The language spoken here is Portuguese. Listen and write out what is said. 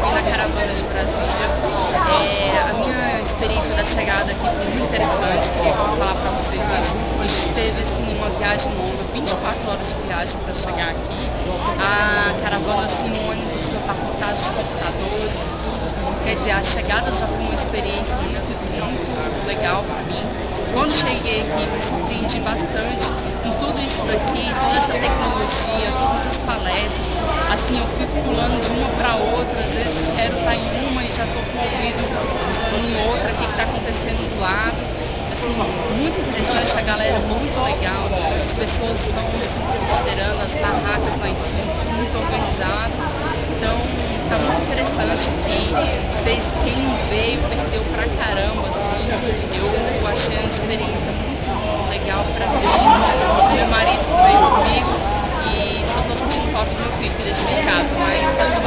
aqui na caravana de Brasília. A minha experiência da chegada aqui foi muito interessante, queria falar para vocês isso. A gente teve assim, uma viagem longa, 24 horas de viagem para chegar aqui. A caravana, assim, o ônibus já está lotado de computadores, tudo. Quer dizer, a chegada já foi uma experiência muito legal para mim. Quando cheguei aqui, me surpreendi bastante com tudo isso daqui, toda essa tecnologia, todas as palestras. Assim, eu fico pulando de uma para outra, às vezes quero estar em uma e já estou com o ouvido em outra, o que está acontecendo do lado. Assim, muito interessante, a galera é muito legal, as pessoas estão assim, esperando as barracas lá em cima, tudo muito organizado. Então, tá muito interessante aqui. Vocês, quem não veio, perdeu pra caramba, assim. Eu achei uma experiência muito legal pra mim. Meu marido veio comigo e só tô sentindo falta do meu filho, que deixei em casa, mas tá tudo